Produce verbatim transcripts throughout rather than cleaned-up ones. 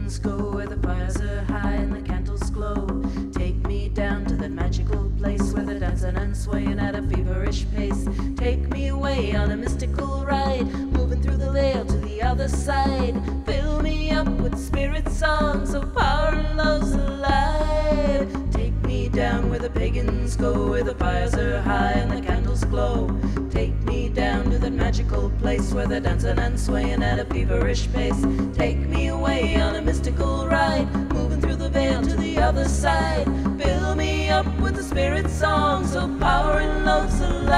pagans go where the fires are high and the candles glow. Take me down to that magical place where they're dancing and swaying at a feverish pace. Take me away on a mystical ride, moving through the veil to the other side. Fill me up with spirit songs of power and love's alive. Take me down where the pagans go, where the fires are high and the candles glow. Take me down to that magical place where they're dancing and swaying at a feverish pace. Take me away on a mystical ride, moving through the veil to the other side. Fill me up with the spirit songs of power and love's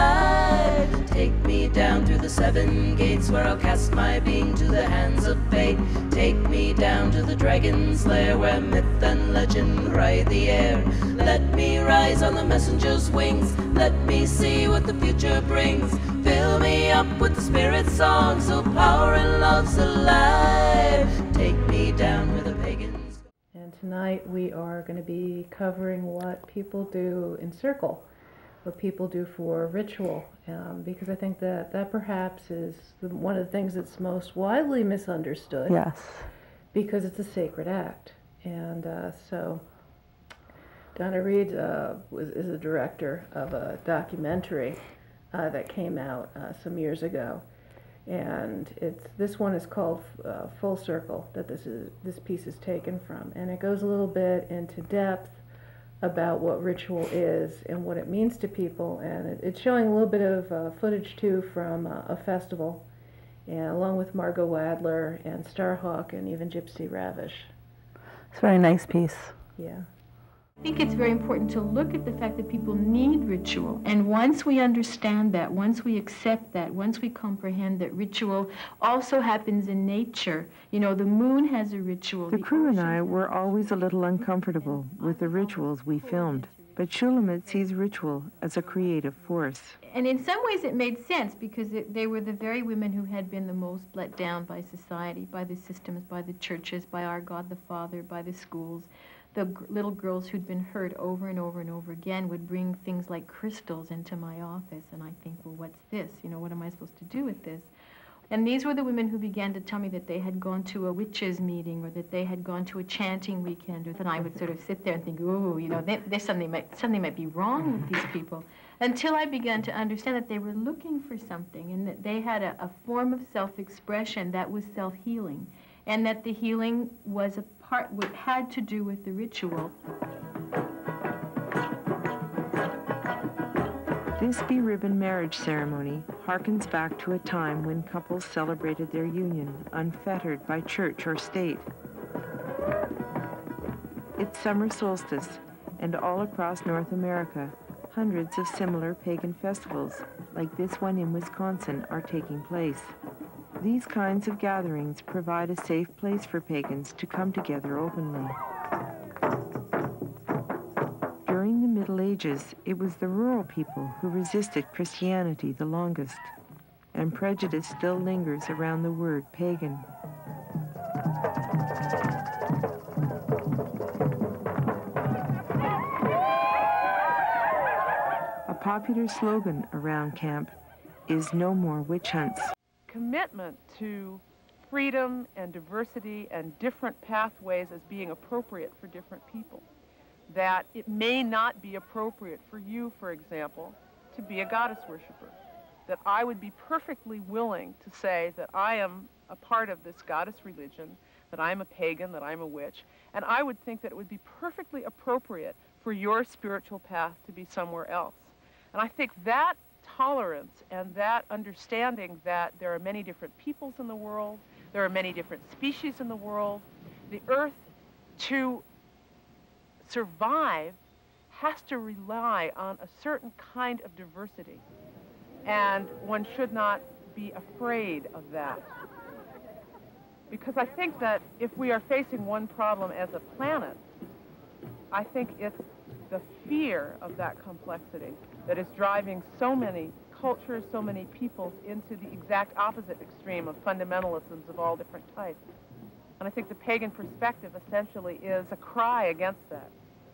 alive. Take me down through the seven gates where I'll cast my being to the hands of fate. Take me down to the dragon's lair where myth and legend ride the air. Let me rise on the messenger's wings, let me see what the future brings. Fill me up with the spirit songs of power and love's alive. Take me down where the pagans. And tonight we are going to be covering what people do in circle, what people do for ritual, um, because I think that that perhaps is the, one of the things that's most widely misunderstood. Yes. Because it's a sacred act. And uh, so Donna Reed uh, was, is a director of a documentary uh, that came out uh, some years ago. And it's this one is called uh, Full Circle, that this is this piece is taken from, and it goes a little bit into depth about what ritual is and what it means to people, and it, it's showing a little bit of uh, footage too from uh, a festival, and along with Margot Wadler and Starhawk and even Gypsy Ravish. It's a very nice piece. Yeah. I think it's very important to look at the fact that people need ritual. And once we understand that, once we accept that, once we comprehend that ritual also happens in nature, you know, the moon has a ritual. The crew and I were always a little uncomfortable with the rituals we filmed, but Shulamit sees ritual as a creative force. And in some ways it made sense because it, they were the very women who had been the most let down by society, by the systems, by the churches, by our God the Father, by the schools. The g little girls who'd been hurt over and over and over again would bring things like crystals into my office, and I think, well, what's this? You know, what am I supposed to do with this? And these were the women who began to tell me that they had gone to a witches meeting or that they had gone to a chanting weekend, or then I would sort of sit there and think, ooh, you know, they, they something might, something might be wrong with these people, until I began to understand that they were looking for something and that they had a, a form of self-expression that was self-healing, and that the healing was a part, what had to do with the ritual. This beribboned marriage ceremony harkens back to a time when couples celebrated their union, unfettered by church or state. It's summer solstice, and all across North America, hundreds of similar pagan festivals, like this one in Wisconsin, are taking place. These kinds of gatherings provide a safe place for pagans to come together openly. During the Middle Ages, it was the rural people who resisted Christianity the longest, and prejudice still lingers around the word pagan. A popular slogan around camp is "No more witch hunts." Commitment to freedom and diversity and different pathways as being appropriate for different people. That it may not be appropriate for you, for example, to be a goddess worshiper. That I would be perfectly willing to say that I am a part of this goddess religion, that I'm a pagan, that I'm a witch, and I would think that it would be perfectly appropriate for your spiritual path to be somewhere else. And I think that tolerance and that understanding that there are many different peoples in the world, there are many different species in the world, the earth to survive has to rely on a certain kind of diversity, and one should not be afraid of that. Because I think that if we are facing one problem as a planet, I think it's the fear of that complexity that is driving so many cultures, so many peoples into the exact opposite extreme of fundamentalisms of all different types. And I think the pagan perspective essentially is a cry against that.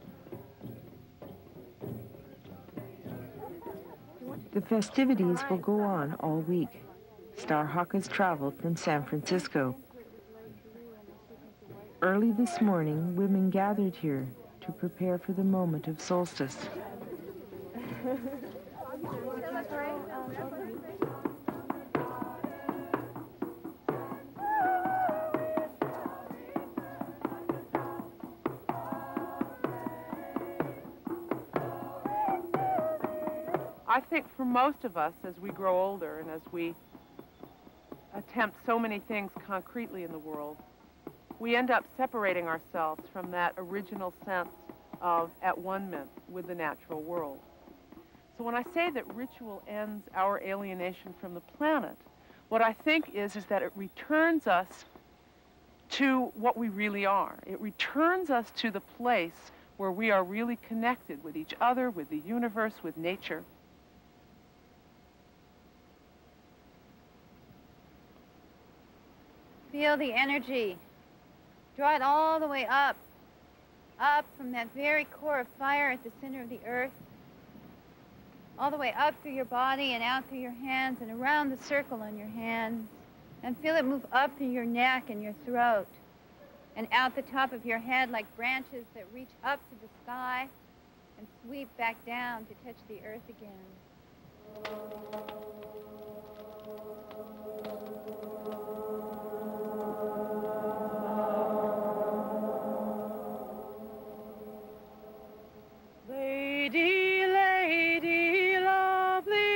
The festivities will go on all week. Starhawk has traveled from San Francisco. Early this morning, women gathered here to prepare for the moment of solstice. I think for most of us, as we grow older and as we attempt so many things concretely in the world, we end up separating ourselves from that original sense of at one-ment with the natural world. So when I say that ritual ends our alienation from the planet, what I think is, is that it returns us to what we really are. It returns us to the place where we are really connected with each other, with the universe, with nature. Feel the energy. Draw it all the way up, up from that very core of fire at the center of the earth, all the way up through your body and out through your hands and around the circle on your hands. And feel it move up through your neck and your throat and out the top of your head like branches that reach up to the sky and sweep back down to touch the earth again. Lady, lady, lovely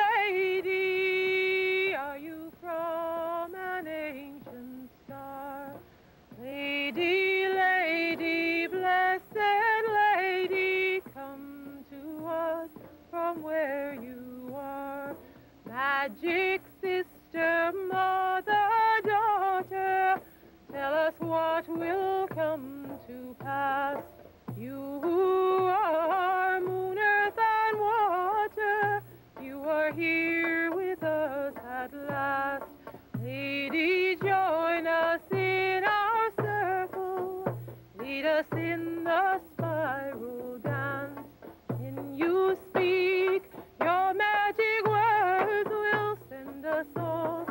lady, are you from an ancient star? Lady, lady, blessed lady, come to us from where you are. Magic sister, mother, daughter, tell us what will come to pass. You are moon, earth, and water. You are here with us at last. Lady, join us in our circle. Lead us in the spiral dance. When you speak, your magic words will send us all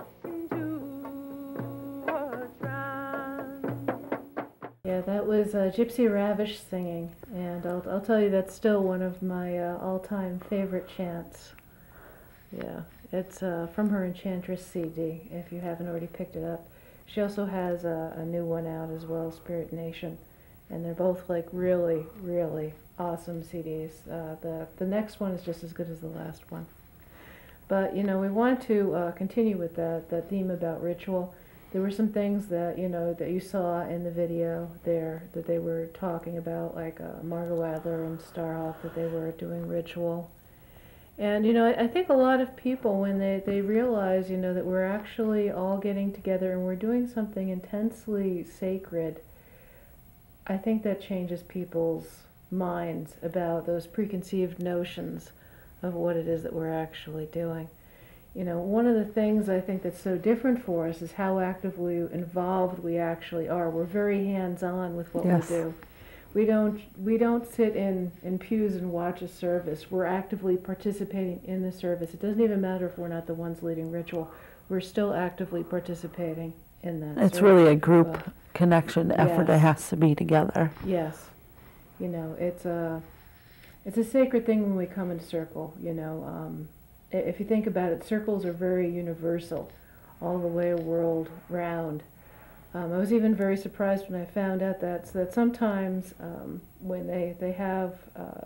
into a trance. Yeah, that was uh, Gypsy Ravish singing, and I'll, I'll tell you that's still one of my uh, all-time favorite chants. Yeah, it's uh, from her Enchantress C D, if you haven't already picked it up. She also has a, a new one out as well, Spirit Nation, and they're both like really, really awesome C Ds. Uh, the, the next one is just as good as the last one. But, you know, we want to uh, continue with that, that theme about ritual. There were some things that, you know, that you saw in the video there that they were talking about, like uh, Margot Adler and Starhawk, that they were doing ritual. And, you know, I, I think a lot of people, when they, they realize, you know, that we're actually all getting together and we're doing something intensely sacred, I think that changes people's minds about those preconceived notions of what it is that we're actually doing. You know, one of the things I think that's so different for us is how actively involved we actually are. We're very hands-on with what Yes. we do. We don't we don't sit in, in pews and watch a service. We're actively participating in the service. It doesn't even matter if we're not the ones leading ritual. We're still actively participating in that It's service. really a group Well, connection effort. yes. It has to be together. yes. You know, it's a, it's a sacred thing when we come in a circle, you know. Um, i- if you think about it, circles are very universal, all the way world round. Um, I was even very surprised when I found out that that sometimes um, when they they have uh,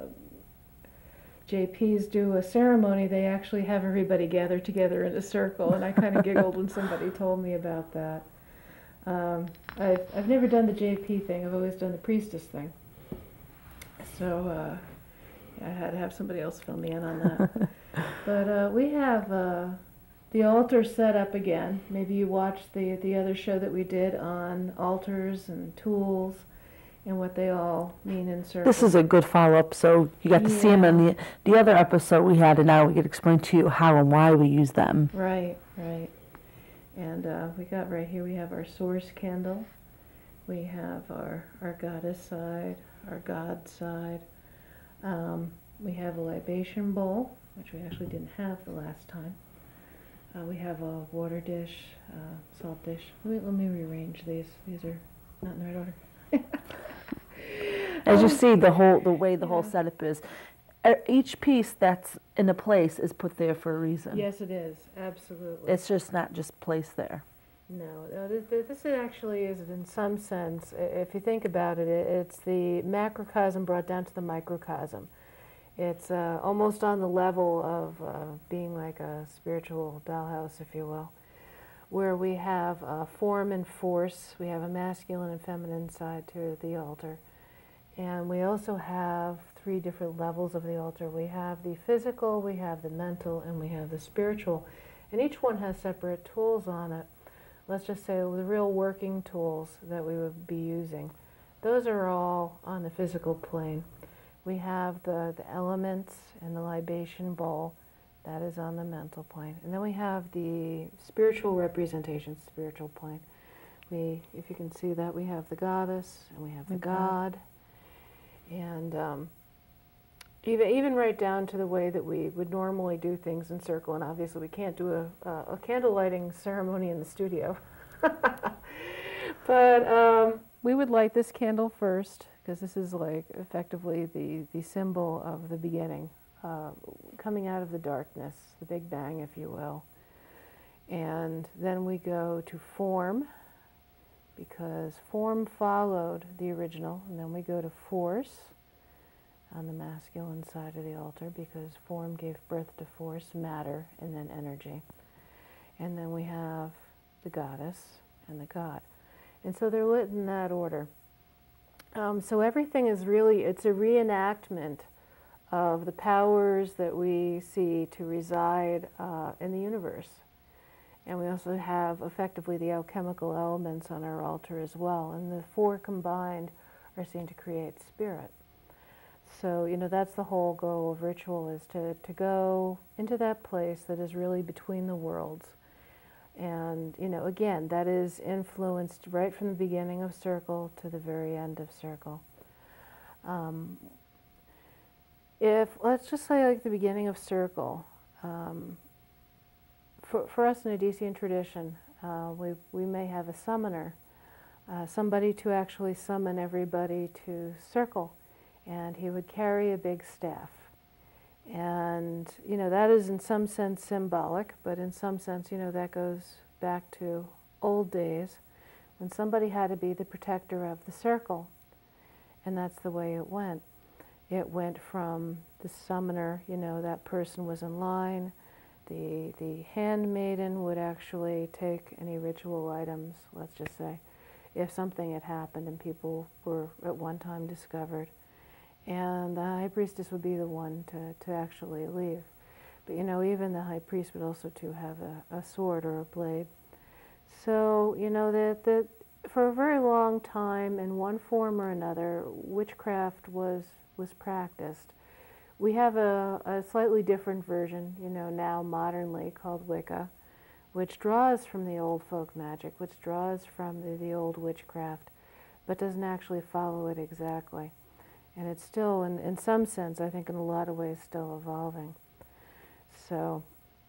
J Ps do a ceremony, they actually have everybody gather together in a circle, and I kind of giggled when somebody told me about that. Um, I've I've never done the J P thing. I've always done the priestess thing. So uh, yeah, I had to have somebody else fill me in on that. But uh, we have. Uh, The altar set up again. Maybe you watched the the other show that we did on altars and tools and what they all mean in circles. This is a good follow-up, so you got to see them in Yeah. the, the other episode we had, and now we could explain to you how and why we use them. Right, right. And uh, we got right here, we have our source candle. We have our, our goddess side, our god side. Um, we have a libation bowl, which we actually didn't have the last time. Uh, we have a water dish, uh, salt dish. Let me, let me rearrange these. These are not in the right order. As you see, the whole the way the whole Yeah. setup is, e- each piece that's in a place is put there for a reason. Yes, it is, absolutely. It's just not just placed there. No, no this, this is actually is, in some sense, i- if you think about it, it, it's the macrocosm brought down to the microcosm. It's uh, almost on the level of uh, being like a spiritual dollhouse, if you will, where we have uh, form and force. We have a masculine and feminine side to the altar. And we also have three different levels of the altar. We have the physical, we have the mental, and we have the spiritual. And each one has separate tools on it. Let's just say the real working tools that we would be using. Those are all on the physical plane. We have the, the elements and the libation bowl. That is on the mental plane. And then we have the spiritual representation, spiritual plane. We, if you can see that, we have the goddess and we have the Okay. god. And um, even, even right down to the way that we would normally do things in circle. And obviously we can't do a, a, a candle lighting ceremony in the studio. But um, we would light this candle first, because this is like effectively the, the symbol of the beginning, uh, coming out of the darkness, the Big Bang, if you will. And then we go to form, because form followed the original, and then we go to force on the masculine side of the altar, because form gave birth to force, matter, and then energy. And then we have the goddess and the god. And so they're lit in that order. Um, so everything is really, it's a reenactment of the powers that we see to reside uh, in the universe. And we also have effectively the alchemical elements on our altar as well. And the four combined are seen to create spirit. So, you know, that's the whole goal of ritual, is to, to go into that place that is really between the worlds. And, you know, again, that is influenced right from the beginning of circle to the very end of circle. Um, if, let's just say like the beginning of circle, um, for, for us in a Odyssean tradition, uh, we, we may have a summoner, uh, somebody to actually summon everybody to circle. And he would carry a big staff. And, you know, that is in some sense symbolic, but in some sense, you know, that goes back to old days when somebody had to be the protector of the circle. And that's the way it went. It went from the summoner, you know, that person was in line. The, the handmaiden would actually take any ritual items, let's just say, if something had happened and people were at one time discovered. And the high priestess would be the one to, to actually leave. But, you know, even the high priest would also to have a, a sword or a blade. So, you know, that, that for a very long time, in one form or another, witchcraft was, was practiced. We have a, a slightly different version, you know, now modernly called Wicca, which draws from the old folk magic, which draws from the, the old witchcraft, but doesn't actually follow it exactly. And it's still, in, in some sense, I think in a lot of ways, still evolving. So,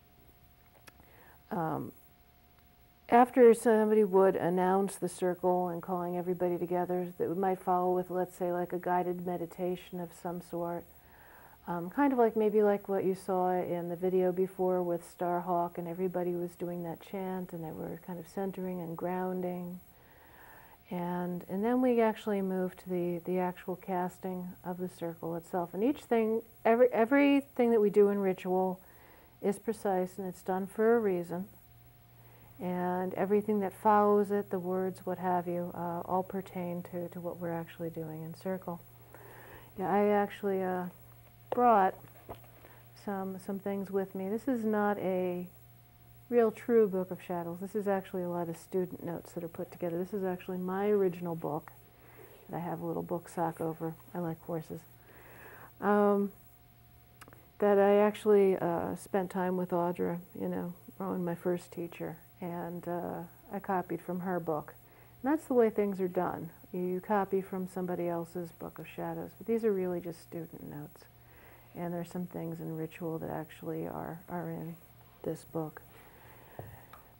um, after somebody would announce the circle and calling everybody together, that we might follow with, let's say, like a guided meditation of some sort. Um, kind of like maybe like what you saw in the video before with Starhawk, and everybody was doing that chant, and they were kind of centering and grounding. And, and then we actually move to the, the actual casting of the circle itself. And each thing, every, everything that we do in ritual is precise, and it's done for a reason. And everything that follows it, the words, what have you, uh, all pertain to, to what we're actually doing in circle. Yeah, I actually uh, brought some, some things with me. This is not a real true book of shadows. This is actually a lot of student notes that are put together. This is actually my original book that I have a little book sock over. I like horses. Um, that I actually uh, spent time with Audra, you know, Rowan, my first teacher, and uh, I copied from her book. And that's the way things are done. You, you copy from somebody else's book of shadows, but these are really just student notes. And there's some things in ritual that actually are, are in this book.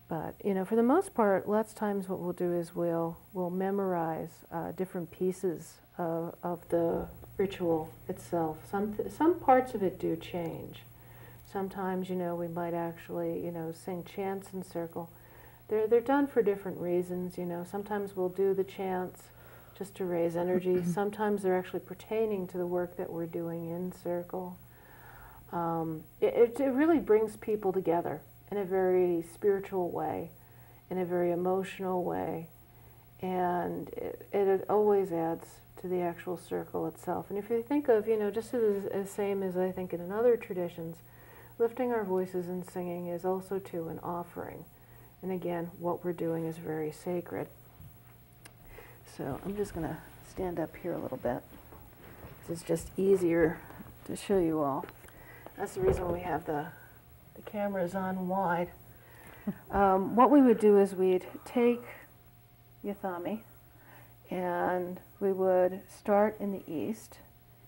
But, you know, for the most part, lots of times what we'll do is we'll, we'll memorize uh, different pieces of, of the ritual itself. Some, th some parts of it do change. Sometimes, you know, we might actually, you know, sing chants in circle. They're, they're done for different reasons, you know. Sometimes we'll do the chants just to raise energy. Sometimes they're actually pertaining to the work that we're doing in circle. Um, it, it, it really brings people together in a very spiritual way, in a very emotional way, and it, it always adds to the actual circle itself. And if you think of, you know, just as, as same as I think in other traditions, lifting our voices and singing is also too an offering. And again, what we're doing is very sacred. So I'm just going to stand up here a little bit. This is just easier to show you all. That's the reason we have the, the cameras on wide. Um, what we would do is we'd take Yathami and we would start in the east,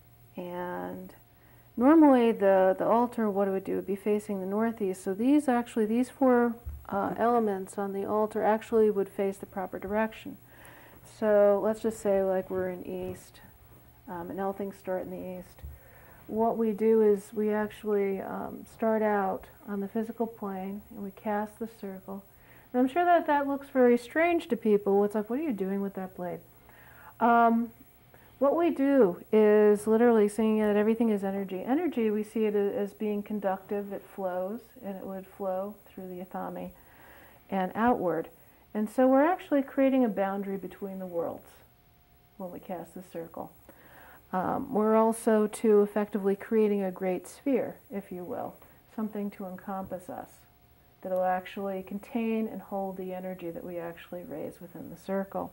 and normally the, the altar, what it would do would be facing the northeast. So these actually, these four uh, elements on the altar actually would face the proper direction. So let's just say like we're in east, um, and all things start in the east. What we do is we actually um, start out on the physical plane and we cast the circle. And I'm sure that that looks very strange to people. It's like, what are you doing with that blade? Um, what we do is literally seeing that everything is energy. Energy, we see it as being conductive. It flows, and it would flow through the Yathami and outward. And so we're actually creating a boundary between the worlds when we cast the circle. Um, we're also to effectively creating a great sphere, if you will, something to encompass us, that will actually contain and hold the energy that we actually raise within the circle.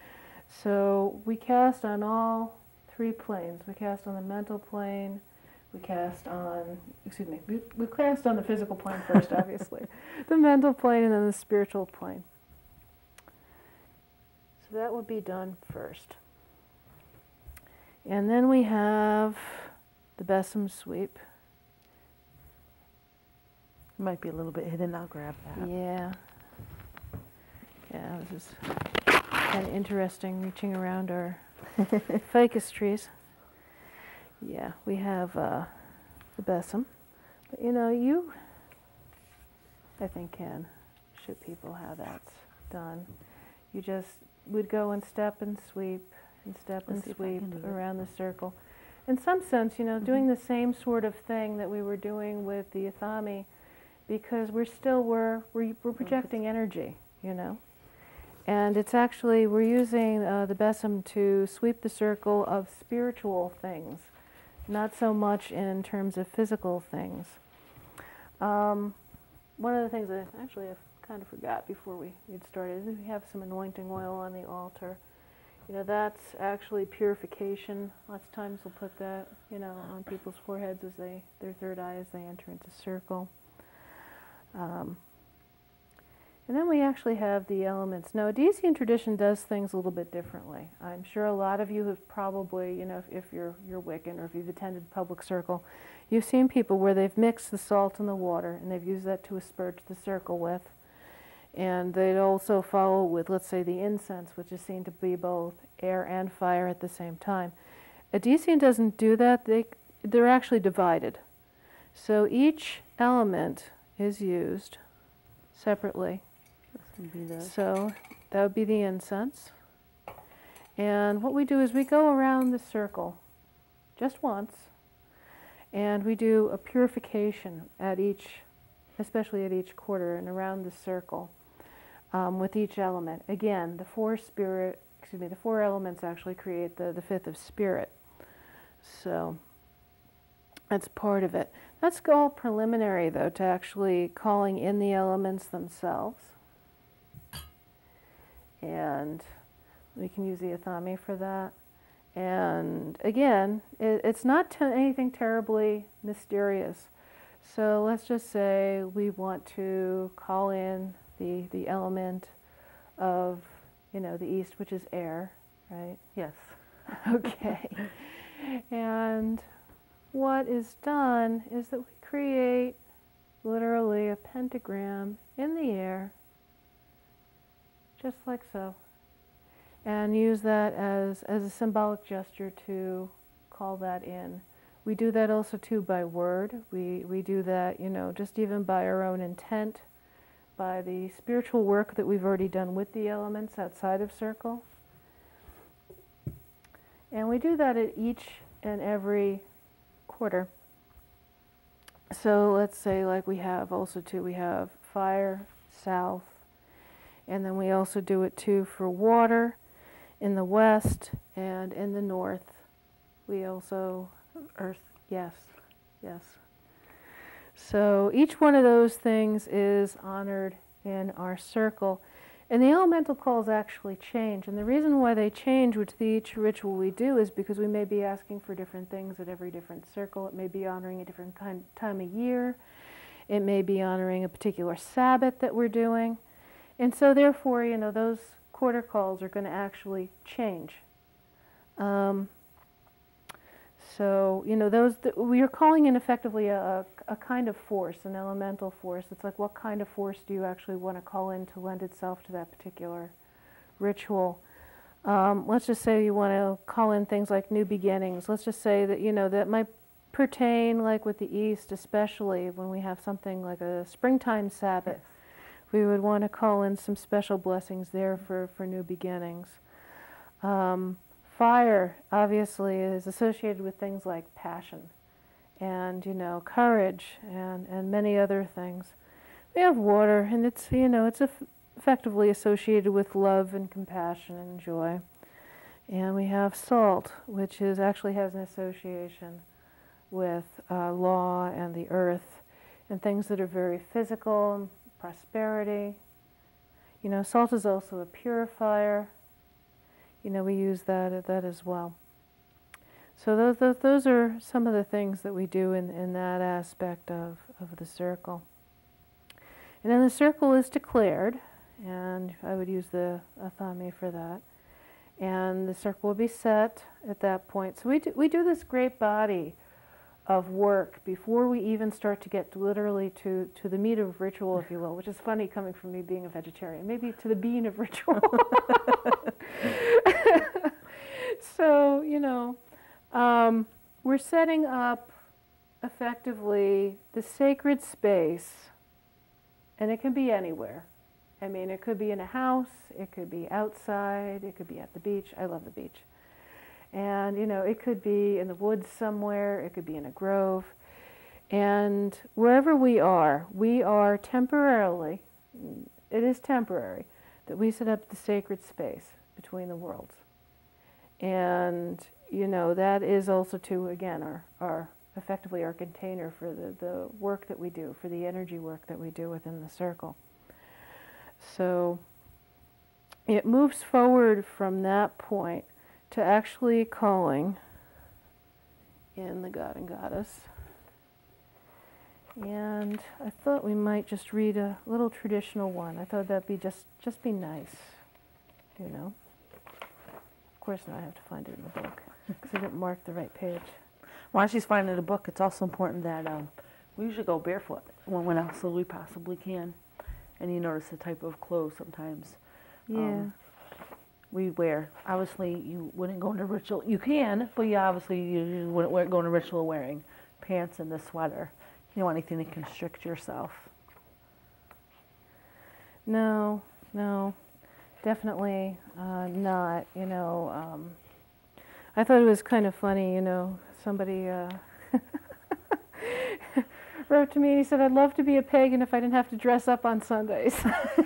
So we cast on all three planes. We cast on the mental plane, we cast on, excuse me, we, we cast on the physical plane first, obviously, the mental plane, and then the spiritual plane. So that would be done first. And then we have the besom sweep. Might be a little bit hidden, I'll grab that. Yeah. Yeah, this is kind of interesting, reaching around our ficus trees. Yeah, we have uh, the besom. But you know, you, I think, can show people how that's done. You just would go and step and sweep, and step and sweep around the circle. In some sense, you know, mm-hmm. doing the same sort of thing that we were doing with the Yathami, because we're still, we're, we're, we're projecting energy, you know. And it's actually, we're using uh, the besom to sweep the circle of spiritual things, not so much in terms of physical things. Um, one of the things that actually I kind of forgot before we had started is we have some anointing oil on the altar. You know, that's actually purification. Lots of times we'll put that, you know, on people's foreheads as they, their third eye as they enter into circle. Um, and then we actually have the elements. Now, Odyssean tradition does things a little bit differently. I'm sure a lot of you have probably, you know, if, if you're, you're Wiccan or if you've attended public circle, you've seen people where they've mixed the salt and the water and they've used that to asperge the circle with. And they'd also follow with, let's say, the incense, which is seen to be both air and fire at the same time. Odyssean doesn't do that. They, they're actually divided. So each element is used separately. So that would be the incense. And what we do is we go around the circle just once, and we do a purification at each, especially at each quarter and around the circle. Um, with each element. Again, the four spirit, excuse me, the four elements actually create the, the fifth of spirit. So that's part of it. That's all preliminary, though, to actually calling in the elements themselves. And we can use the Yathami for that. And again, it, it's not te- anything terribly mysterious. So let's just say we want to call in the, the element of, you know, the east, which is air, right? Yes. Okay. And what is done is that we create literally a pentagram in the air just like so. And use that as, as a symbolic gesture to call that in. We do that also too by word. We, we do that, you know, just even by our own intent, by the spiritual work that we've already done with the elements outside of circle. And we do that at each and every quarter. So let's say like we have also too, we have fire, south, and then we also do it too for water in the west and in the north. We also, earth, yes, yes. So each one of those things is honored in our circle. And the elemental calls actually change. And the reason why they change with each ritual we do is because we may be asking for different things at every different circle. It may be honoring a different kind, time of year. It may be honoring a particular Sabbath that we're doing. And so therefore, you know, those quarter calls are going to actually change. Um, so, you know, those th we are calling in effectively a, a kind of force, an elemental force. It's like, what kind of force do you actually want to call in to lend itself to that particular ritual? Um, let's just say you want to call in things like new beginnings. Let's just say that, you know, that might pertain, like with the East, especially when we have something like a springtime Sabbath. Yes. We would want to call in some special blessings there for, for new beginnings. Um, fire, obviously, is associated with things like passion and, you know, courage and, and many other things. We have water, and it's, you know, it's effectively associated with love and compassion and joy. And we have salt, which is actually has an association with uh, law and the earth and things that are very physical, prosperity. You know, salt is also a purifier. You know, we use that that as well. So those those, those are some of the things that we do in, in that aspect of, of the circle. And then the circle is declared, and I would use the athame for that. And the circle will be set at that point. So we do, we do this great body of work before we even start to get literally to, to the meat of ritual, if you will, which is funny coming from me being a vegetarian, maybe to the bean of ritual. So, you know, um, we're setting up effectively the sacred space, and it can be anywhere. I mean, it could be in a house, it could be outside, it could be at the beach. I love the beach. And, you know, it could be in the woods somewhere, it could be in a grove. And wherever we are, we are temporarily, it is temporary, that we set up the sacred space between the worlds. And, you know, that is also too, again, our, our effectively our container for the, the work that we do, for the energy work that we do within the circle. So it moves forward from that point to actually calling in the god and goddess. And I thought we might just read a little traditional one. I thought that'd be just, just be nice, you know. Of course now I have to find it in the book, because I didn't mark the right page. While she's finding the book, it's also important that um, we usually go barefoot when, when else we possibly can. And you notice the type of clothes sometimes. Yeah. Um, we wear. Obviously, you wouldn't go into ritual. You can, but you obviously you wouldn't wear, go into ritual wearing pants and the sweater. You don't want anything to constrict yourself. No, no, definitely uh, not. You know, um, I thought it was kind of funny. You know, somebody uh, wrote to me and he said, "I'd love to be a pagan if I didn't have to dress up on Sundays."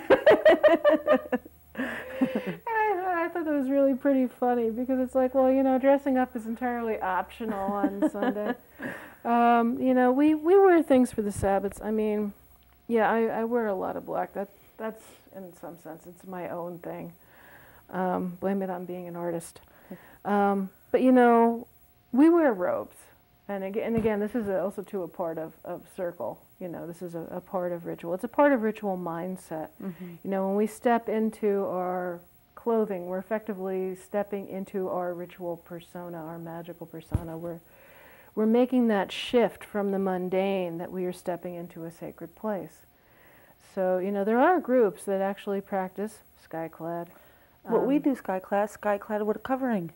I, I thought that was really pretty funny, because it's like, well, you know, dressing up is entirely optional on Sunday. Um, you know, we, we wear things for the Sabbaths. I mean, yeah, I, I wear a lot of black. That that's, in some sense, it's my own thing. Um, blame it on being an artist. Um, but, you know, we wear robes. And again, and again this is also too a part of, of circle. You know, this is a, a part of ritual. It's a part of ritual mindset. Mm-hmm. You know, when we step into our clothing, we're effectively stepping into our ritual persona, our magical persona. We're, we're making that shift from the mundane that we are stepping into a sacred place. So, you know, there are groups that actually practice skyclad. What we Um, do, skyclad, skyclad with a covering.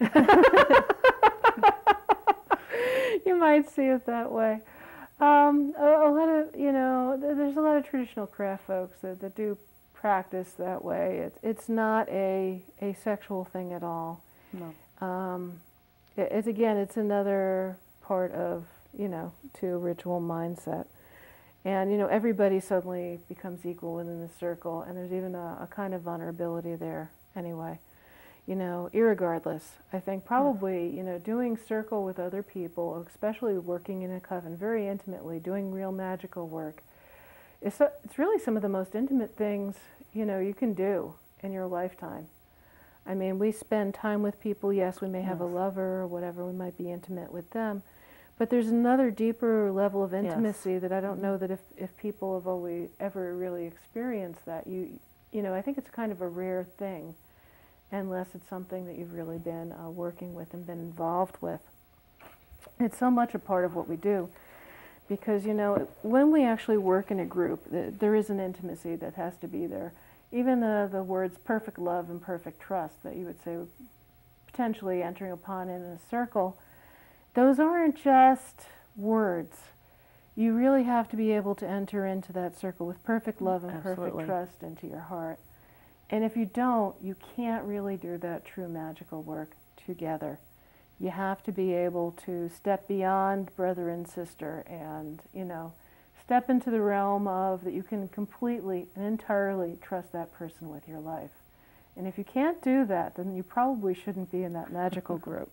You might see it that way. Um, a, a lot of, you know, th- there's a lot of traditional craft folks that, that do practice that way. It's it's not a, a sexual thing at all. No. Um, it, it's, again, it's another part of, you know, to a ritual mindset. And, you know, everybody suddenly becomes equal within the circle, and there's even a, a kind of vulnerability there anyway. You know, irregardless, I think probably, you know, doing circle with other people, especially working in a coven very intimately, doing real magical work, it's, so, it's really some of the most intimate things, you know, you can do in your lifetime. I mean, we spend time with people, yes, we may have Yes. a lover or whatever, we might be intimate with them, but there's another deeper level of intimacy Yes. that I don't know that if, if people have always ever really experienced that, you, you know, I think it's kind of a rare thing, unless it's something that you've really been uh, working with and been involved with. It's so much a part of what we do, because, you know, when we actually work in a group, th- there is an intimacy that has to be there. Even the, the words perfect love and perfect trust that you would say potentially entering upon in a circle, those aren't just words. You really have to be able to enter into that circle with perfect love and Absolutely. perfect trust into your heart. And if you don't, you can't really do that true magical work together. You have to be able to step beyond brother and sister and, you know, step into the realm of that you can completely and entirely trust that person with your life. And if you can't do that, then you probably shouldn't be in that magical group.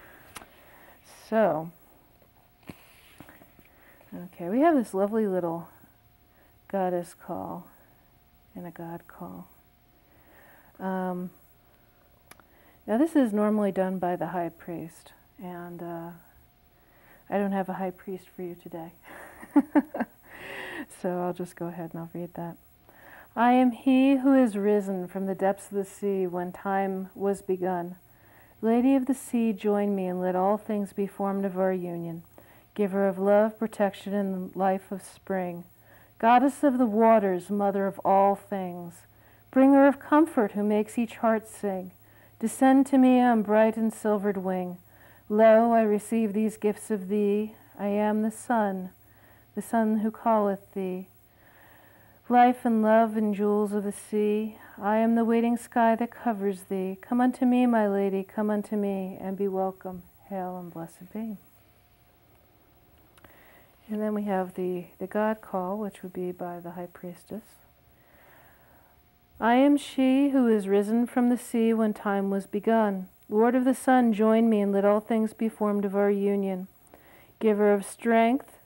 So, okay, we have this lovely little goddess call and a god call. Um, now this is normally done by the high priest, and uh, I don't have a high priest for you today. So I'll just go ahead and I'll read that. I am he who is risen from the depths of the sea when time was begun. Lady of the sea, join me and let all things be formed of our union. Giver of love, protection, and life of spring. Goddess of the waters, mother of all things. Bringer of comfort who makes each heart sing. Descend to me on bright and silvered wing. Lo, I receive these gifts of thee. I am the sun, the sun who calleth thee. Life and love and jewels of the sea, I am the waiting sky that covers thee. Come unto me, my lady, come unto me, and be welcome. Hail and blessed be. And then we have the, the God call, which would be by the high priestess. I am she who is risen from the sea when time was begun. Lord of the sun, join me and let all things be formed of our union. Giver of strength,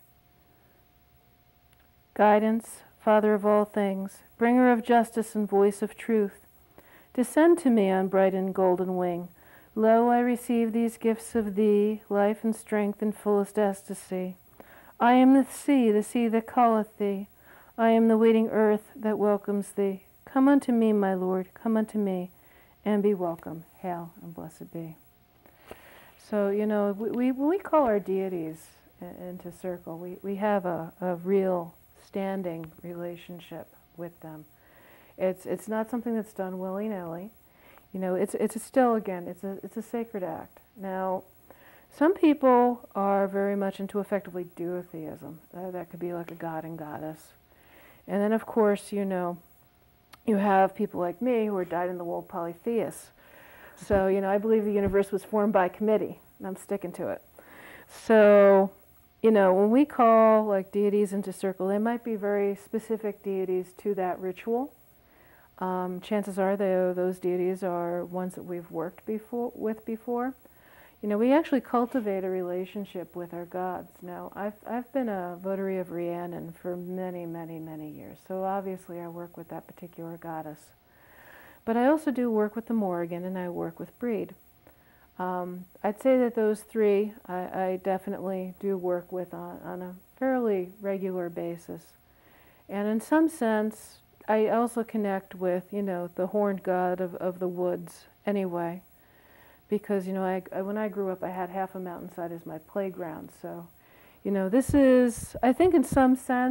guidance, Father of all things, bringer of justice and voice of truth, descend to me on bright and golden wing. Lo, I receive these gifts of thee, life and strength and fullest ecstasy. I am the sea, the sea that calleth thee. I am the waiting earth that welcomes thee. Come unto me, my Lord, come unto me, and be welcome. Hail and blessed be. So, you know, we, we when we call our deities into circle, we, we have a, a real standing relationship with them. It's it's not something that's done willy-nilly. You know, it's it's a still again, it's a it's a sacred act. Now, some people are very much into effectively duotheism. Uh, that could be like a god and goddess. And then, of course, you know, you have people like me who are dyed-in-the-wool polytheists. So, you know, I believe the universe was formed by committee, and I'm sticking to it. So, you know, when we call like deities into circle, they might be very specific deities to that ritual. Um, chances are though those deities are ones that we've worked before with before. You know, we actually cultivate a relationship with our gods. Now, I've I've been a votary of Rhiannon for many, many, many years. So obviously, I work with that particular goddess. But I also do work with the Morrigan, and I work with Breed. Um, I'd say that those three I, I definitely do work with on, on a fairly regular basis. And in some sense, I also connect with, you know, the horned god of, of the woods anyway. Because, you know, I, I, when I grew up, I had half a mountainside as my playground. So, you know, this is, I think in some sense,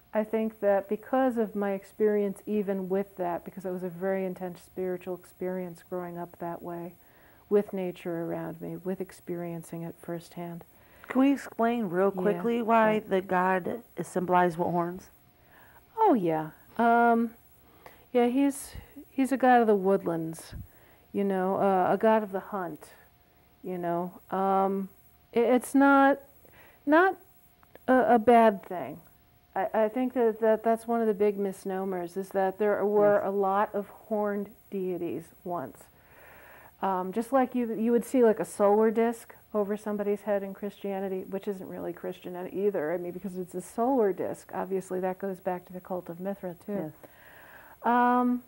I think that because of my experience even with that, because it was a very intense spiritual experience growing up that way, with nature around me, with experiencing it firsthand. Can we explain real Yeah, quickly why right. the god is symbolized with horns? Oh yeah, um, yeah. He's he's a god of the woodlands, you know, uh, a god of the hunt. You know, um, it, it's not not a, a bad thing. I, I think that, that that's one of the big misnomers, is that there were Yes. a lot of horned deities once. Um, just like you you would see like a solar disc over somebody's head in Christianity, which isn't really Christian either. I mean, because it's a solar disc. Obviously, that goes back to the cult of Mithra too. Yes. Um,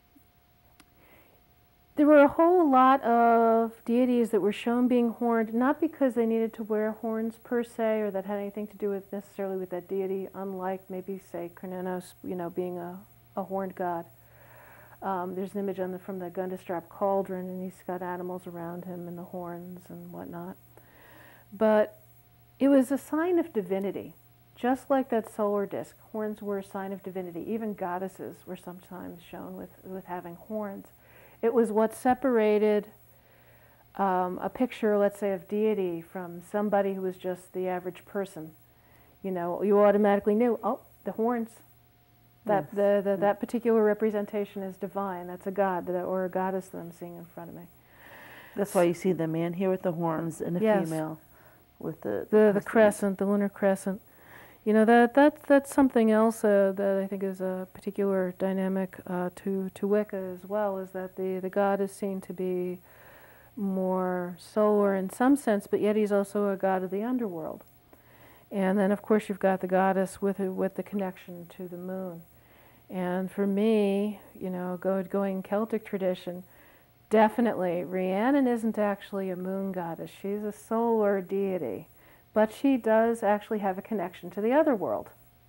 there were a whole lot of deities that were shown being horned, not because they needed to wear horns per se, or that had anything to do with necessarily with that deity, unlike maybe, say, Cernunnos, you know, being a, a horned god. Um, there's an image on the, from the Gundestrap cauldron, and he's got animals around him and the horns and whatnot. But it was a sign of divinity. Just like that solar disc, horns were a sign of divinity. Even goddesses were sometimes shown with, with having horns. It was what separated um, a picture, let's say, of deity from somebody who was just the average person. You know, you automatically knew, oh, the horns. That, Yes. the, the, that particular representation is divine. That's a god that, or a goddess that I'm seeing in front of me. That's why you see the man here with the horns and the Yes. female with the The, the crescent, the lunar crescent. You know, that, that, that's something else uh, that I think is a particular dynamic uh, to, to Wicca as well, is that the, the god is seen to be more solar in some sense, but yet he's also a god of the underworld. And then, of course, you've got the goddess with, with the connection to the moon. And for me, you know, go, going Celtic tradition, definitely, Rhiannon isn't actually a moon goddess. She's a solar deity. But she does actually have a connection to the other world.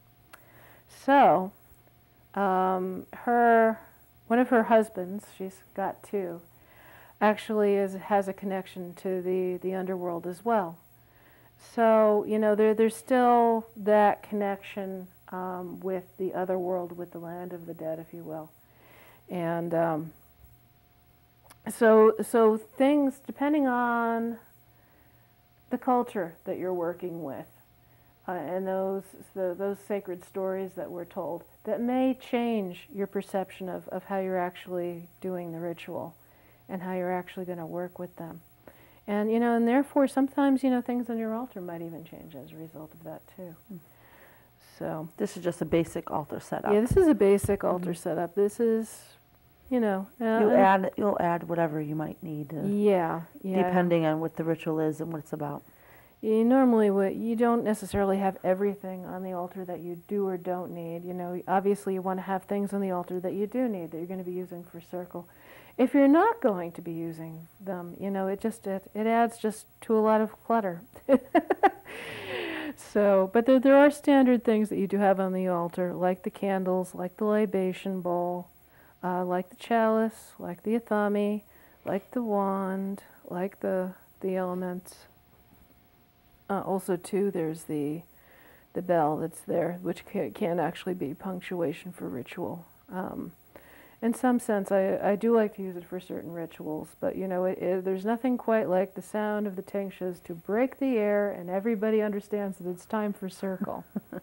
So, um, her, one of her husbands, she's got two, actually is, has a connection to the, the underworld as well. So, you know, there, there's still that connection um, with the other world, with the land of the dead, if you will. And um, so, so things, depending on the culture that you're working with, uh, and those the, those sacred stories that we're told, that may change your perception of, of how you're actually doing the ritual and how you're actually going to work with them. And, you know, and therefore sometimes, you know, things on your altar might even change as a result of that too. Mm. So this is just a basic altar setup. Yeah, this is a basic altar Mm-hmm. setup. This is, you know, uh, you add you'll add whatever you might need, to, yeah, yeah, depending on what the ritual is and what it's about. You normally what you don't necessarily have everything on the altar that you do or don't need. You know, obviously you want to have things on the altar that you do need, that you're going to be using for circle. If you're not going to be using them, you know, it just it, it adds just to a lot of clutter. So, but there there are standard things that you do have on the altar, like the candles, like the libation bowl, uh, like the chalice, like the athami, like the wand, like the the elements. Uh, also, too, there's the the bell that's there, which can, can actually be punctuation for ritual. Um, in some sense, I, I do like to use it for certain rituals, but, you know, it, it, there's nothing quite like the sound of the tingshes to break the air, and everybody understands that it's time for circle.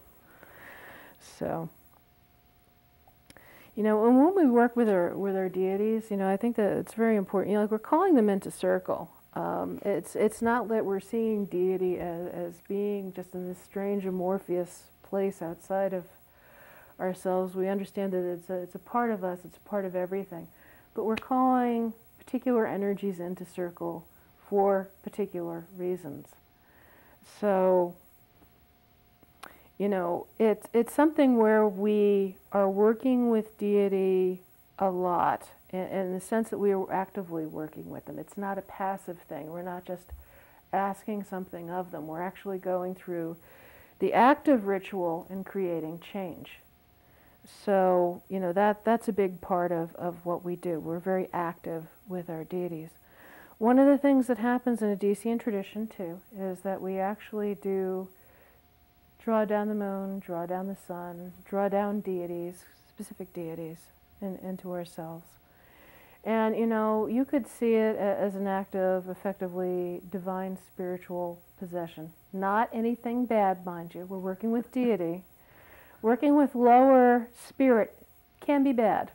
So, you know, and when we work with our, with our deities, you know, I think that it's very important. You know, like we're calling them into circle. Um, it's it's not that we're seeing deity as, as being just in this strange amorphous place outside of ourselves. We understand that it's a, it's a part of us, it's a part of everything. But we're calling particular energies into circle for particular reasons. So, you know, it's it's something where we are working with deity a lot, in, in the sense that we are actively working with them. It's not a passive thing. We're not just asking something of them. We're actually going through the active ritual and creating change. So, you know, that that's a big part of, of what we do. We're very active with our deities. One of the things that happens in a Decian tradition, too, is that we actually do draw down the moon, draw down the sun, draw down deities, specific deities, in, into ourselves. And, you know, you could see it a, as an act of effectively divine spiritual possession. Not anything bad, mind you. We're working with deity. Working with lower spirit can be bad.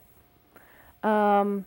Um,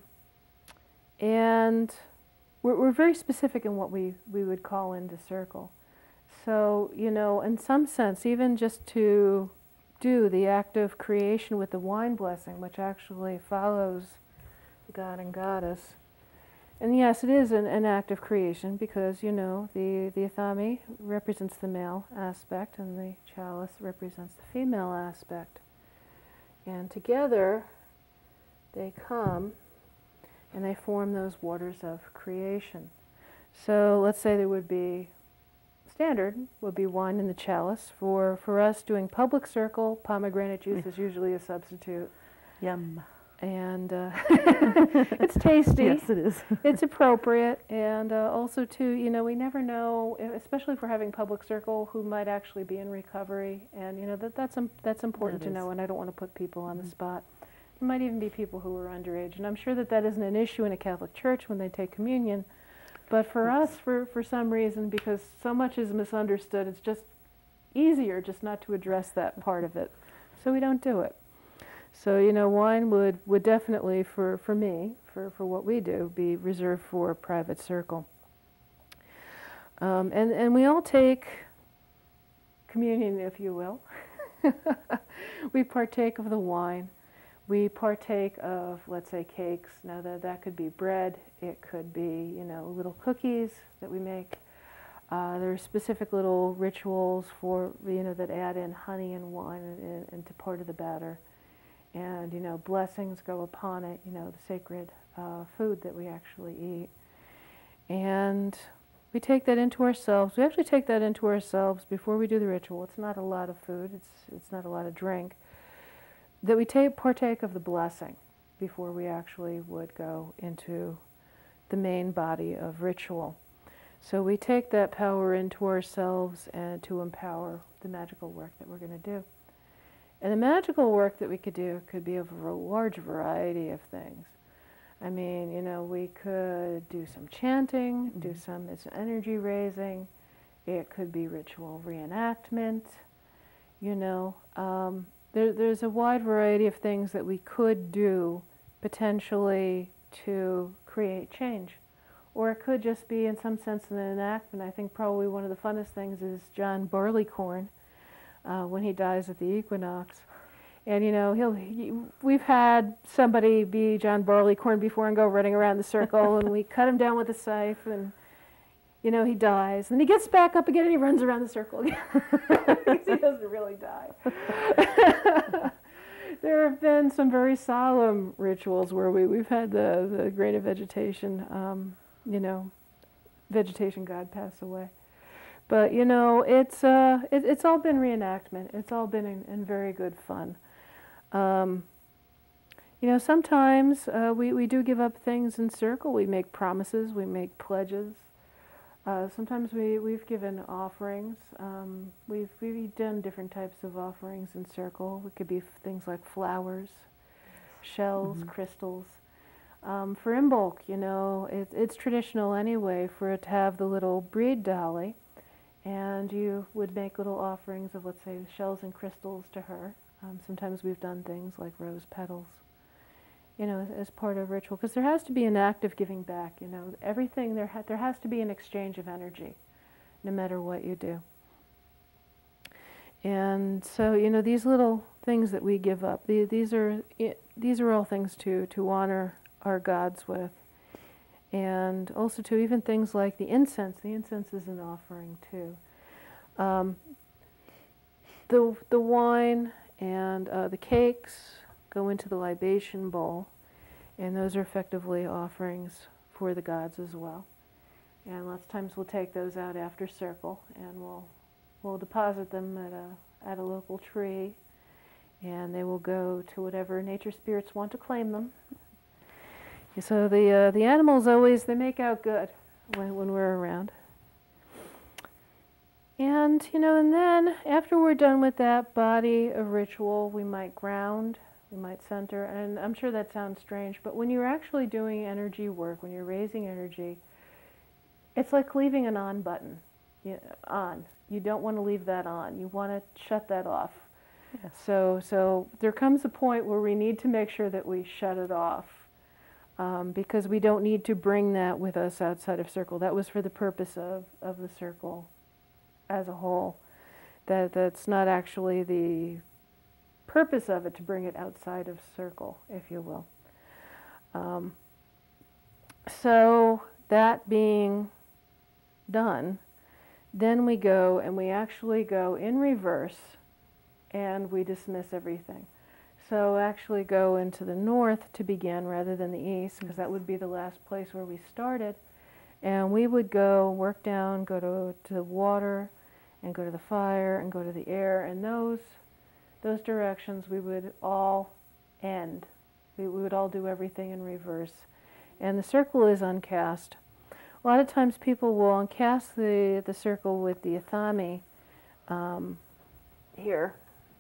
and we're, we're very specific in what we, we would call into circle. So, you know, in some sense, even just to do the act of creation with the wine blessing, which actually follows the god and goddess. And yes, it is an, an act of creation because, you know, the, the Athami represents the male aspect and the chalice represents the female aspect. And together they come and they form those waters of creation. So let's say there would be, standard would be wine in the chalice. For, for us doing public circle, pomegranate juice is usually a substitute. Yum. And uh, it's tasty. Yes, it is. It's appropriate. And uh, also, too, you know, we never know, especially if we're having public circle, who might actually be in recovery. And, you know, that, that's, um, that's important That to is. know, and I don't want to put people on Mhm. the spot. There might even be people who are underage. And I'm sure that that isn't an issue in a Catholic church when they take communion. But for us, for, for some reason, because so much is misunderstood, it's just easier just not to address that part of it. So we don't do it. So, you know, wine would, would definitely, for, for me, for, for what we do, be reserved for a private circle. Um, and, and we all take communion, if you will. We partake of the wine. We partake of, let's say, cakes. Now, that, that could be bread. It could be, you know, little cookies that we make. Uh, there are specific little rituals for, you know, that add in honey and wine in, into part of the batter. And, you know, blessings go upon it, you know, the sacred uh, food that we actually eat. And we take that into ourselves. We actually take that into ourselves before we do the ritual. It's not a lot of food. It's, it's not a lot of drink. That we take, partake of the blessing before we actually would go into the main body of ritual. So we take that power into ourselves and to empower the magical work that we're going to do. And the magical work that we could do could be of a large variety of things. I mean, you know, we could do some chanting, mm-hmm. do some it's energy raising. It could be ritual reenactment. You know, um, there, there's a wide variety of things that we could do potentially to create change. Or it could just be, in some sense, an enactment. I think probably one of the funnest things is John Barleycorn. Uh, when he dies at the equinox. And, you know, he'll, he, we've had somebody be John Barleycorn before and go running around the circle, and we cut him down with a scythe, and, you know, he dies. And he gets back up again, and he runs around the circle again. He doesn't really die. There have been some very solemn rituals where we, we've had the, the great vegetation, um, you know, vegetation god pass away. But, you know, it's, uh, it, it's all been reenactment. It's all been in, in very good fun. Um, you know, sometimes uh, we, we do give up things in circle. We make promises. We make pledges. Uh, sometimes we, we've given offerings. Um, we've, we've done different types of offerings in circle. It could be things like flowers, shells, mm-hmm. crystals. Um, for Imbolc, you know, it, it's traditional anyway for it to have the little breed dolly. And you would make little offerings of, let's say, shells and crystals to her. Um, sometimes we've done things like rose petals, you know, as, as part of ritual. Because there has to be an act of giving back, you know. Everything, there, ha there has to be an exchange of energy, no matter what you do. And so, you know, these little things that we give up, the, these are it, these are all things to, to honor our gods with. And also, too, even things like the incense. The incense is an offering, too. Um, the, the wine and uh, the cakes go into the libation bowl, and those are effectively offerings for the gods as well. And lots of times we'll take those out after circle, and we'll, we'll deposit them at a, at a local tree, and they will go to whatever nature spirits want to claim them. So the uh, the animals always, they make out good when, when we're around. And, you know, and then after we're done with that body of ritual, we might ground, we might center, and I'm sure that sounds strange, but when you're actually doing energy work, when you're raising energy, it's like leaving an on button, you know, on. You don't want to leave that on. You want to shut that off. Yes. So, so there comes a point where we need to make sure that we shut it off, um, because we don't need to bring that with us outside of circle. That was for the purpose of, of the circle as a whole. That that's not actually the purpose of it to bring it outside of circle, if you will. Um, so that being done, then we go and we actually go in reverse and we dismiss everything. So actually go into the north to begin rather than the east, because that would be the last place where we started. And we would go work down, go to, to the water, and go to the fire, and go to the air, and those those directions we would all end. We, we would all do everything in reverse. And the circle is uncast. A lot of times people will uncast the, the circle with the athami um, here.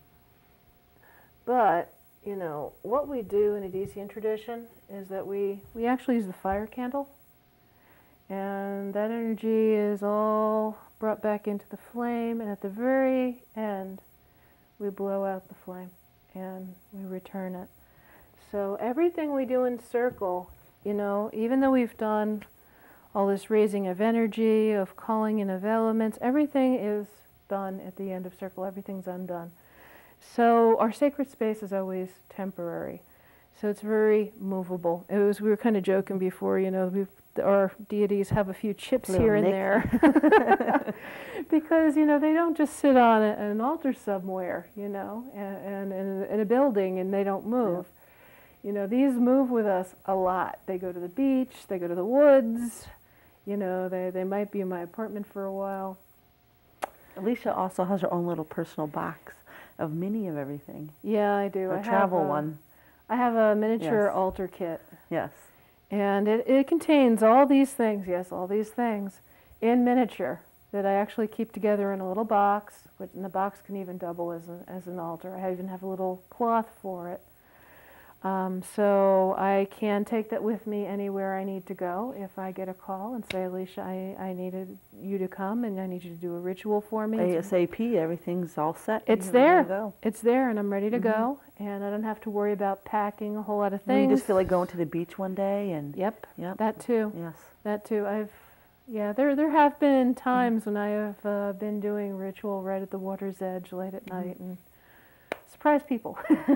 But, you know, what we do in a Odyssean tradition is that we, we actually use the fire candle. And that energy is all brought back into the flame, and at the very end, we blow out the flame and we return it. So everything we do in circle, you know, even though we've done all this raising of energy, of calling in of elements, everything is done at the end of circle. Everything's undone. So our sacred space is always temporary. So it's very movable. It was, we were kind of joking before, you know, we've, our deities have a few chips Little here and Nick. there. Because, you know, they don't just sit on a, an altar somewhere, you know, and, and, and in a building and they don't move. Yeah. You know, these move with us a lot. They go to the beach, they go to the woods, you know, they, they might be in my apartment for a while. Alicia also has her own little personal box of mini of everything. Yeah, I do. A I travel have a, one. I have a miniature Yes. altar kit. Yes. And it, it contains all these things, yes, all these things in miniature that I actually keep together in a little box, which, and the box can even double as, a, as an altar. I even have a little cloth for it. Um, so I can take that with me anywhere I need to go. If I get a call and say, Alicia, I, I needed you to come and I need you to do a ritual for me. ASAP, everything's all set. It's You're there. ready to go. It's there, and I'm ready to Mhm. go. And I don't have to worry about packing a whole lot of Well, things. you just feel like going to the beach one day and Yep. Yep. That too. Yes. That too. I've, yeah, there there have been times when I have uh, been doing ritual right at the water's edge late at night and surprise people.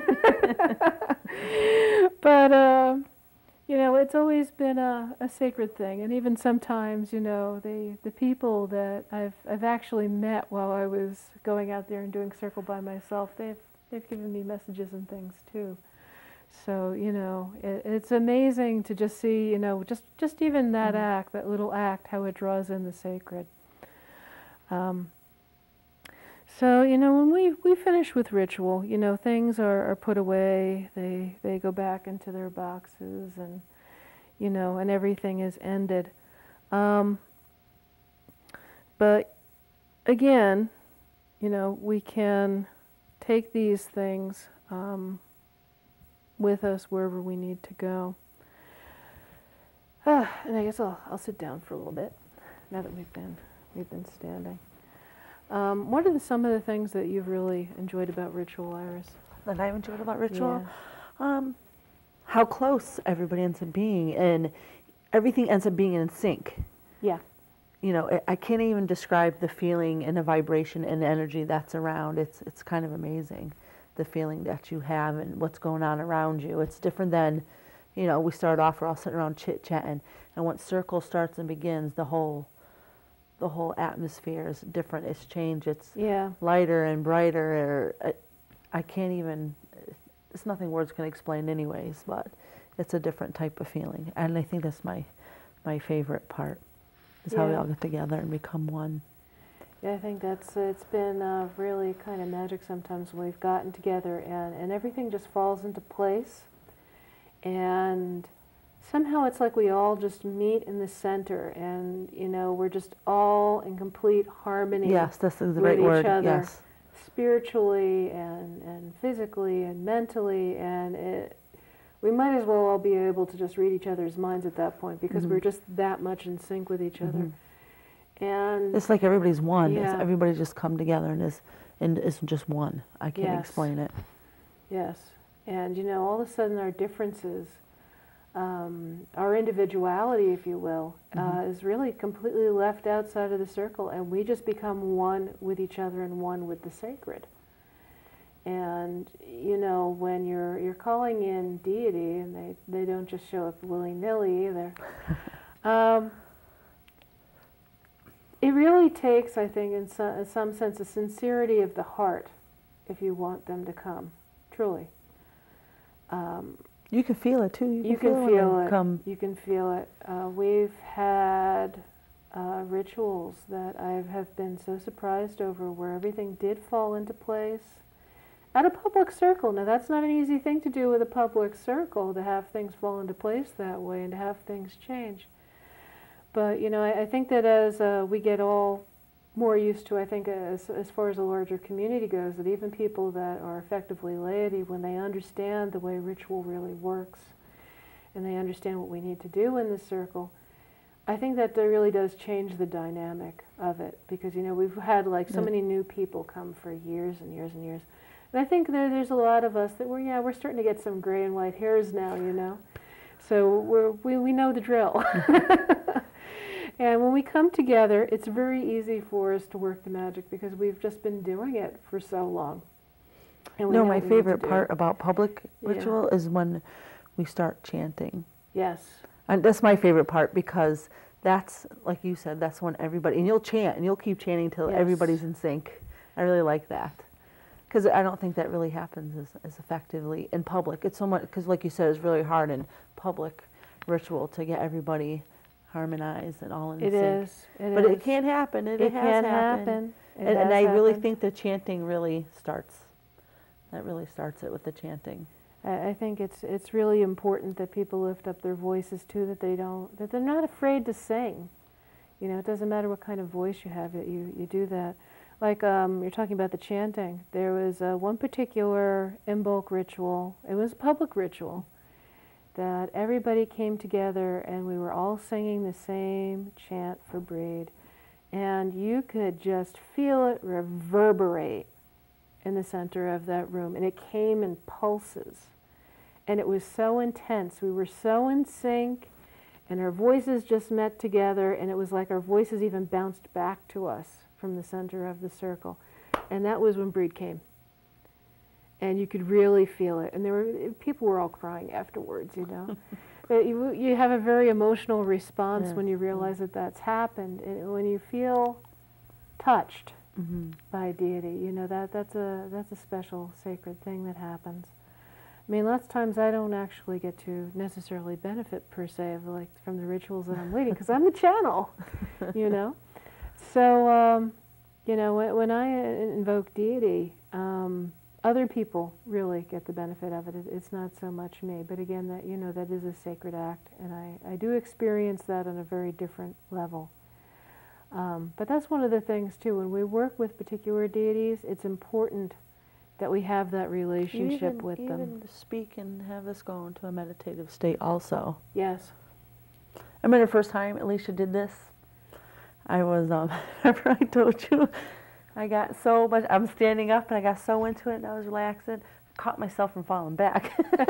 But, uh, you know, it's always been a, a sacred thing. And even sometimes, you know, the, the people that I've, I've actually met while I was going out there and doing circle by myself, they've, they've given me messages and things too. So, you know, it, it's amazing to just see, you know, just, just even that Mhm. act, that little act, how it draws in the sacred. Um, so, you know, when we, we finish with ritual, you know, things are, are put away, they, they go back into their boxes and, you know, and everything is ended. Um, but again, you know, we can take these things um, with us wherever we need to go. Ah, and I guess I'll, I'll sit down for a little bit now that we've been, we've been standing. Um, what are the, some of the things that you've really enjoyed about ritual, Iris? That I enjoyed about ritual? Yeah. Um, how close everybody ends up being, and everything ends up being in sync. Yeah. You know, I, I can't even describe the feeling and the vibration and the energy that's around. It's it's kind of amazing, the feeling that you have and what's going on around you. It's different than, you know, we start off, we're all sitting around chit-chatting, and once circle starts and begins, the whole the whole atmosphere is different. It's changed. It's Yeah. lighter and brighter. I, I can't even, it's nothing words can explain anyways, but it's a different type of feeling. And I think that's my, my favorite part, is how we Yeah. all get together and become one. Yeah, I think that's, it's been uh, really kind of magic sometimes when we've gotten together and, and everything just falls into place. And somehow it's like we all just meet in the center, and you know, we're just all in complete harmony. Yes, that's the with right each word. other, Yes. spiritually and and physically and mentally, and it, we might as well all be able to just read each other's minds at that point, because Mhm. we're just that much in sync with each other. Mhm. And It's like everybody's one. It's yeah. everybody just come together and is and isn't just one. I can't Yes. explain it. Yes, and you know, all of a sudden our differences, um, our individuality, if you will, Mhm. uh, is really completely left outside of the circle, and we just become one with each other and one with the sacred. And you know, when you're you're calling in deity, and they, they don't just show up willy-nilly either, um, it really takes, I think, in some, in some sense, a sincerity of the heart if you want them to come, truly. Um, You can feel it too. You can you can feel, feel when they it. Come. You can feel it. Uh, we've had uh, rituals that I have been so surprised over, where everything did fall into place at a public circle. Now, that's not an easy thing to do with a public circle, to have things fall into place that way and to have things change. But you know, I, I think that as uh, we get all more used to, I think as, as far as the larger community goes, that even people that are effectively laity, when they understand the way ritual really works, and they understand what we need to do in this circle, I think that there really does change the dynamic of it. Because you know, we've had like so Yeah. many new people come for years and years and years, and I think there, there's a lot of us that we're yeah we're starting to get some gray and white hairs now, you know, so we're, we we know the drill. And when we come together, it's very easy for us to work the magic, because we've just been doing it for so long. And we No, know my what we need to favorite do. part about public Yeah. ritual is when we start chanting. Yes. And that's my favorite part, because that's, like you said, that's when everybody, and you'll chant, and you'll keep chanting till Yes. everybody's in sync. I really like that. Because I don't think that really happens as, as effectively in public. It's so much, because like you said, it's really hard in public ritual to get everybody harmonized and all in It sync. is. It But is. it can happen. It, It has can happened. happen. It And, and has I really happened. think the chanting really starts. That really starts it with the chanting. I I think it's it's really important that people lift up their voices too, that they don't, that they're not afraid to sing. You know, it doesn't matter what kind of voice you have, that you, you do that. Like um, you're talking about the chanting. There was uh, one particular Imbolc ritual. It was a public ritual that everybody came together, and we were all singing the same chant for Breed. And you could just feel it reverberate in the center of that room. And it came in pulses. And it was so intense. We were so in sync, and our voices just met together, and it was like our voices even bounced back to us from the center of the circle. And that was when Breed came. And you could really feel it. And there were, people were all crying afterwards, you know. But you, you have a very emotional response Yes, when you realize that that's happened. And when you feel touched Mm-hmm. by deity, you know, that that's a that's a special sacred thing that happens. I mean, lots of times I don't actually get to necessarily benefit per se of like from the rituals that I'm leading, because I'm the channel, you know. So um, you know, when, when I invoke deity, um, other people really get the benefit of it. it. It's not so much me, but again, that you know, that is a sacred act, and I I do experience that on a very different level. Um, but that's one of the things too. When we work with particular deities, it's important that we have that relationship even, with even them. to speak and have us go into a meditative state also. Yes. I remember the first time Alicia did this. I was, um, remember I told you, I got so much, I'm standing up and I got so into it and I was relaxing. I caught myself from falling back.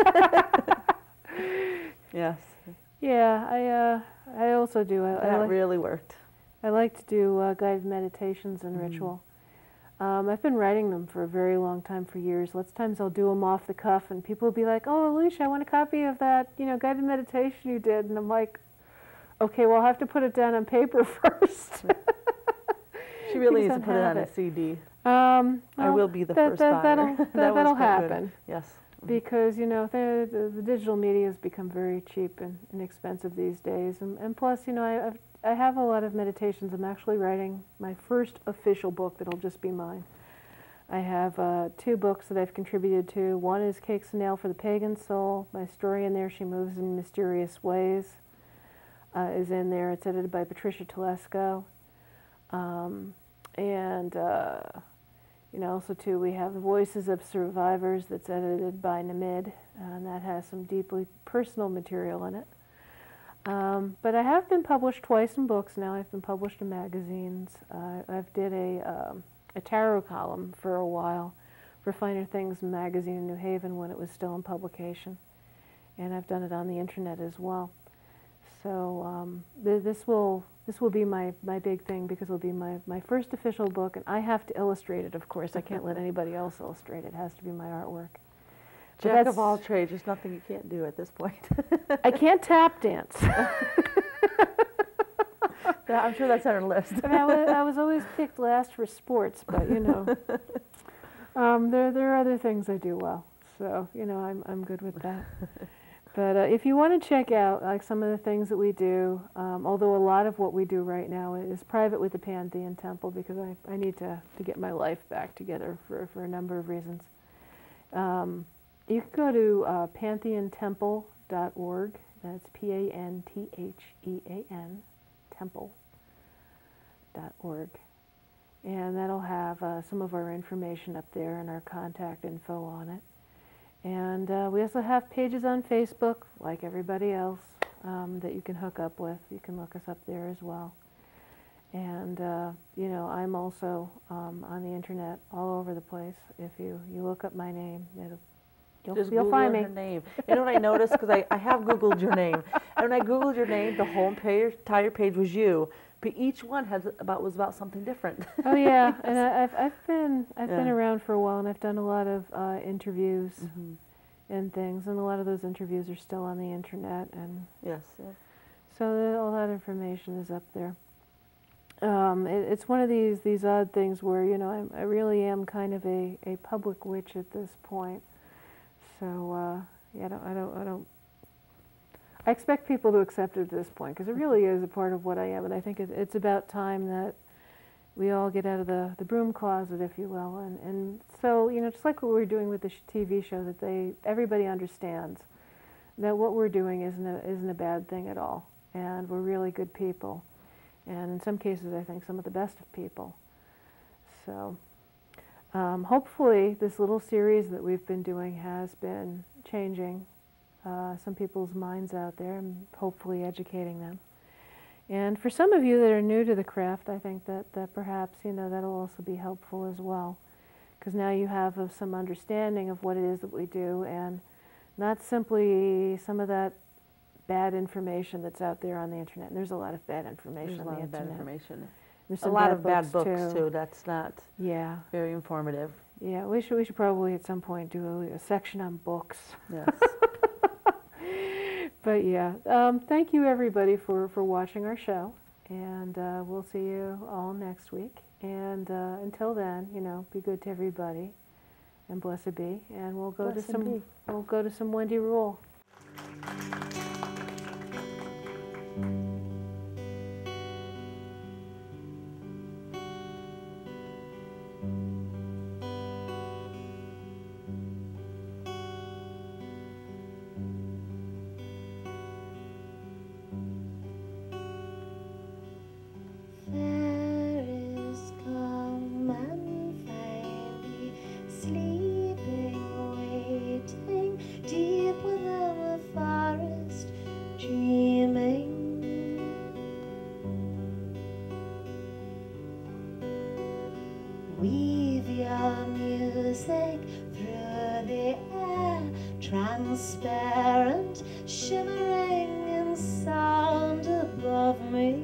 Yes. Yeah, I uh, I also do. I, I, That like, really worked. I like to do uh, guided meditations and Mm. ritual. Um, I've been writing them for a very long time, for years. Lots of times I'll do them off the cuff, and people will be like, "Oh, Alicia, I want a copy of that, you know, guided meditation you did." And I'm like, "Okay, well, I'll have to put it down on paper first." She really needs Because to I put it have on it. a C D. Um, I well, will be the that, first that, buyer. That'll, that, That was that'll quite good. happen. Yes. Because, you know, the, the, the digital media has become very cheap and inexpensive these days. And, and plus, you know, I, I've, I have a lot of meditations. I'm actually writing my first official book that'll just be mine. I have uh, two books that I've contributed to. One is Cakes and Nail for the Pagan Soul. My story in there, She Moves in Mysterious Ways, uh, is in there. It's edited by Patricia Telesco. Um, and, uh, you know, also too, we have The Voices of Survivors that's edited by Namid, and that has some deeply personal material in it. Um, but I have been published twice in books now. I've been published in magazines. Uh, I've did a, um, a tarot column for a while for Finer Things magazine in New Haven when it was still in publication. And I've done it on the internet as well. So um, th this will this will be my, my big thing because it'll be my, my first official book, and I have to illustrate it, of course. I can't let anybody else illustrate it. It has to be my artwork. Jack of all trades, there's nothing you can't do at this point. I can't tap dance. Yeah, I'm sure that's on our list. And I, was, I was always picked last for sports, but you know, um, there there are other things I do well. So you know, I'm I'm good with that. But uh, if you want to check out like some of the things that we do, um, although a lot of what we do right now is private with the Pantheon Temple because I I need to to get my life back together for for a number of reasons. Um, You can go to uh, pantheon temple dot org. That's P A N T H E A N, temple dot org. And that'll have uh, some of our information up there and our contact info on it. And uh, we also have pages on Facebook, like everybody else, um, that you can hook up with. You can look us up there as well. And, uh, you know, I'm also um, on the internet all over the place. If you, you look up my name, it'll You'll, Just you'll Google find me. her name. You know what I noticed? Because I, I have Googled your name. And when I Googled your name, the whole page, entire page was you. But each one has about was about something different. Oh yeah, yes. And I, I've I've been I've yeah. been around for a while, and I've done a lot of uh, interviews mm-hmm. and things, and a lot of those interviews are still on the internet, and yes, yeah. so the, all that information is up there. Um, it, it's one of these these odd things where you know I'm, I really am kind of a, a public witch at this point. So uh, yeah, I don't, I don't, I don't. I expect people to accept it at this point because it really is a part of what I am, and I think it, it's about time that we all get out of the, the broom closet, if you will, and and so you know, just like what we're doing with the T V show, that they everybody understands that what we're doing isn't a, isn't a bad thing at all, and we're really good people, and in some cases, I think some of the best of people. So. Um, hopefully, this little series that we've been doing has been changing uh, some people's minds out there and hopefully educating them. And for some of you that are new to the craft, I think that, that perhaps, you know, that'll also be helpful as well. Because now you have uh, some understanding of what it is that we do and not simply some of that bad information that's out there on the internet. And there's a lot of bad information There's on a lot the of bad internet. information. There's A lot of bad books too. That's not yeah. very informative. Yeah, we should we should probably at some point do a, a section on books. Yes. But yeah, um, thank you everybody for for watching our show, and uh, we'll see you all next week. And uh, until then, you know, be good to everybody, and blessed be. And we'll go Blessed to some be. we'll go to some Wendy Rule. Fairies come and find me sleeping, waiting deep within the forest, dreaming. Weave your music through the air, transparent, shimmering in sound above me.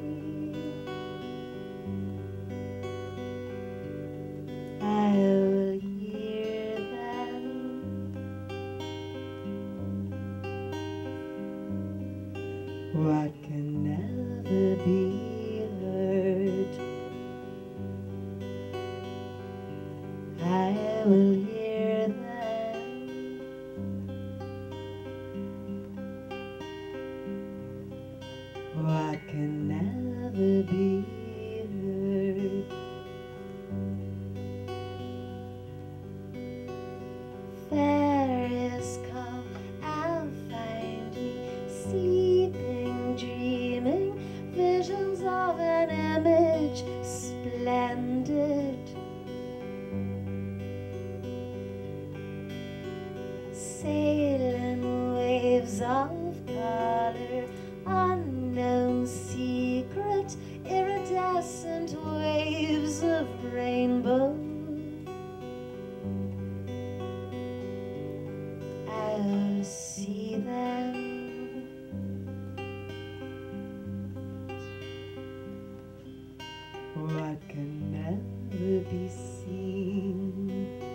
I will hear them. What can never be heard, I will hear them. What can never be heard, rainbows of color, unknown secret, iridescent waves of rainbow. I'll see them. What can never be seen,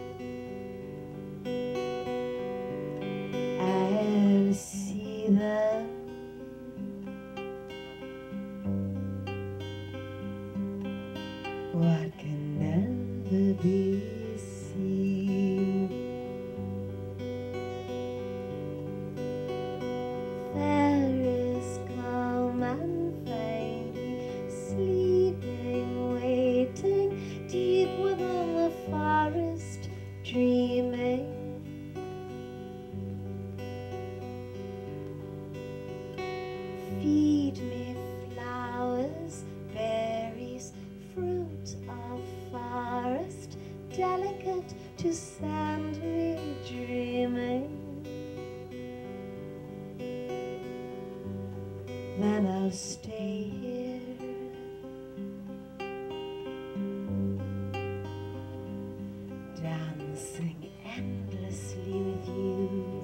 I'll see them. What can never be seen. There is calm and find me sleeping, waiting deep within the forest, dreaming. Feed me flowers, berries, fruit of forest, delicate to send me dreaming. Then I'll stay here, dancing endlessly with you.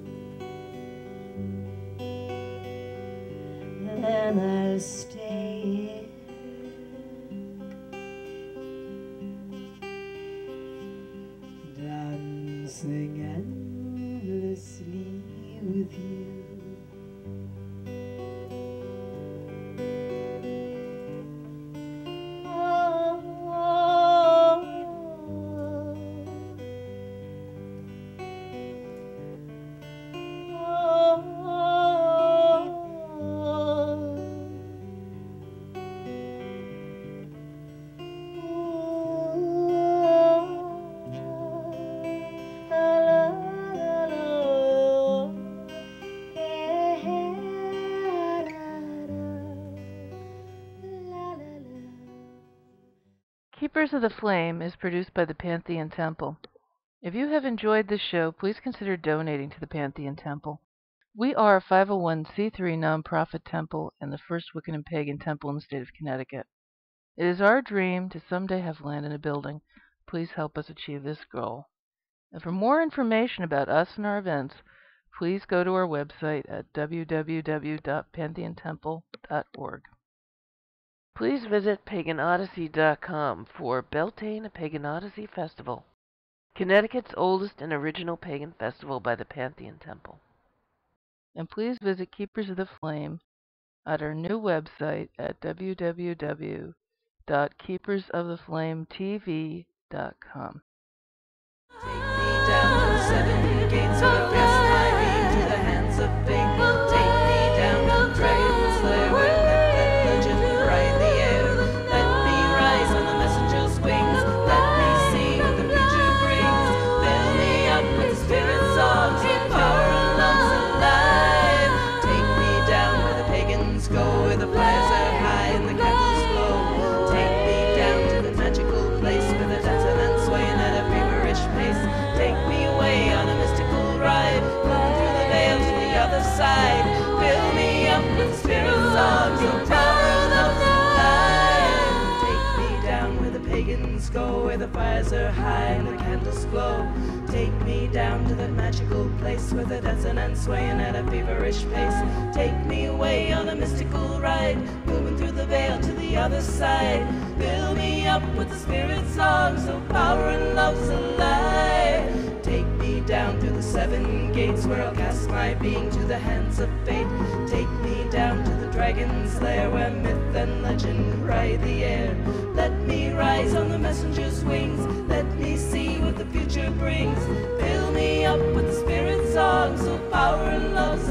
Then I'll stay here, dancing endlessly with you. Keepers of the Flame is produced by the Pantheon Temple. If you have enjoyed this show, please consider donating to the Pantheon Temple. We are a five oh one c three nonprofit temple and the first Wiccan and pagan temple in the state of Connecticut. It is our dream to someday have land in a building. Please help us achieve this goal. And for more information about us and our events, please go to our website at w w w dot pantheon temple dot org. Please visit pagan odyssey dot com for Beltane, a Pagan Odyssey Festival, Connecticut's oldest and original pagan festival by the Pantheon Temple. And please visit Keepers of the Flame at our new website at w w w dot keepers of the flame t v dot com. Take me down to the seven gates of the past my being to the hands of fate. Take me down to the dragon's lair where myth and legend ride the air. Let me rise on the messenger's wings. Let me see what the future brings. Fill me up with the spirit songs of power and love's alive. Take me down where the pagans go, where the fires are high and the candles glow. Take me down to the magical place where the dancing and swaying at a feverish pace. Take me away on a mystical ride, moving through the veil to the other side. Fill me up with spirit songs of power and love's alive. Take me down where the pagans go, where the fires are high and the candles glow. Take me down to that magical place where the dancing and swaying at a feverish pace. Take me away on a mystical ride, moving through the veil to the other side. Fill me up with the spirit songs of power and love's alive. Take me down through the seven gates where I'll cast my being to the hands of fate. Take me down to the dragon's lair where myth and legend ride the air. Let me rise on the messenger's wings. Let me see what the future brings. Fill me up with the spirit songs of power and love's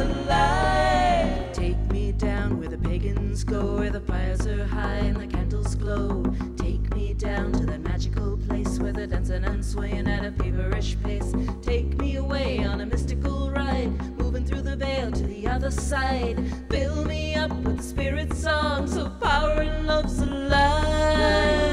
alive. Take me down where the pagans go, where the fires are high and the candles glow. Take me down to that magical place where they're dancing and swaying at a feverish pace. Take me away on a mystical ride, moving through the veil to the other side. Fill me up with the spirit songs of power and love's alive.